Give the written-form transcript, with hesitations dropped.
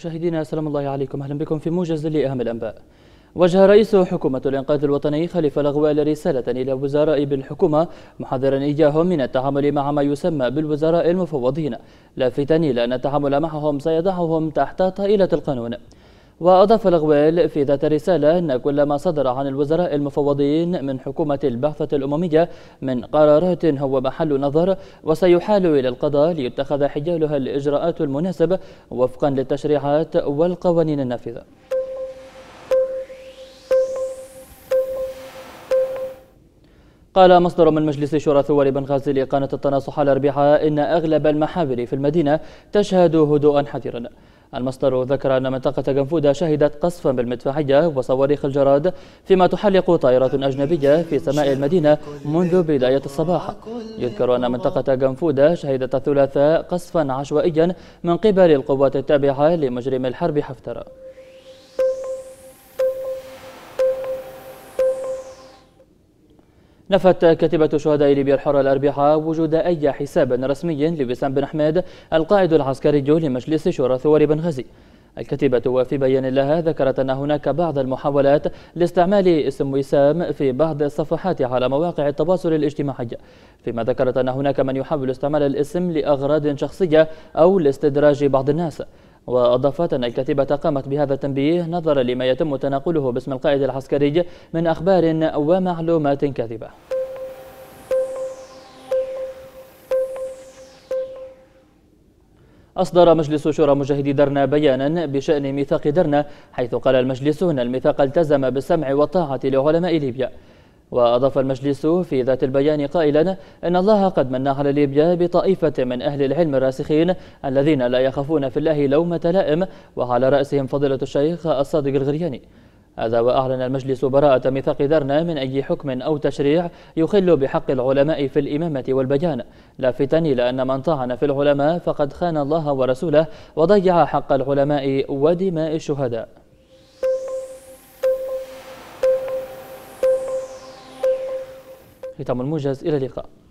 مشاهدينا سلام الله عليكم، أهلا بكم في موجز لأهم الأنباء. وجه رئيس حكومة الإنقاذ الوطني خليفة الأغوال رسالة إلى وزراء بالحكومة محذرا إياهم من التعامل مع ما يسمى بالوزراء المفوضين، لافتا إلى أن التعامل معهم سيضعهم تحت طائلة القانون. وأضاف الأغوال في ذات الرسالة أن كل ما صدر عن الوزراء المفوضين من حكومة البعثة الأممية من قرارات هو محل نظر، وسيحال إلى القضاء ليتخذ حجالها الإجراءات المناسبة وفقا للتشريعات والقوانين النافذة. قال مصدر من مجلس شورى ثوار بنغازي لقناة التناصح الأربعاء إن أغلب المحاور في المدينة تشهد هدوءا حذرا. المصدر ذكر أن منطقة جنفودا شهدت قصفا بالمدفعية وصواريخ الجراد، فيما تحلق طائرات أجنبية في سماء المدينة منذ بداية الصباح. يذكر أن منطقة جنفودا شهدت الثلاثاء قصفا عشوائيا من قبل القوات التابعة لمجرم الحرب حفتر. نفت كتيبة شهداء ليبيا الحرة الأربعاء وجود أي حساب رسمي لوسام بن حميد القائد العسكري لمجلس شورى ثوار بنغازي. الكتيبة وفي بيان لها ذكرت أن هناك بعض المحاولات لاستعمال اسم وسام في بعض الصفحات على مواقع التواصل الاجتماعي، فيما ذكرت أن هناك من يحاول استعمال الاسم لأغراض شخصية أو لاستدراج بعض الناس. وأضافت أن الكتيبة قامت بهذا التنبيه نظرا لما يتم تناقله باسم القائد العسكري من أخبار ومعلومات كاذبة. أصدر مجلس شورى مجاهدي درنا بيانا بشأن ميثاق درنا، حيث قال المجلس أن الميثاق التزم بالسمع والطاعة لعلماء ليبيا. وأضاف المجلس في ذات البيان قائلا أن الله قد من على ليبيا بطائفة من أهل العلم الراسخين الذين لا يخافون في الله لومة لائم، وعلى رأسهم فضيلة الشيخ الصادق الغرياني. هذا وأعلن المجلس براءة ميثاق درنا من أي حكم أو تشريع يخل بحق العلماء في الإمامة والبيان، لافتا إلى أن من طعن في العلماء فقد خان الله ورسوله وضيع حق العلماء ودماء الشهداء. ختام الموجز، إلى اللقاء.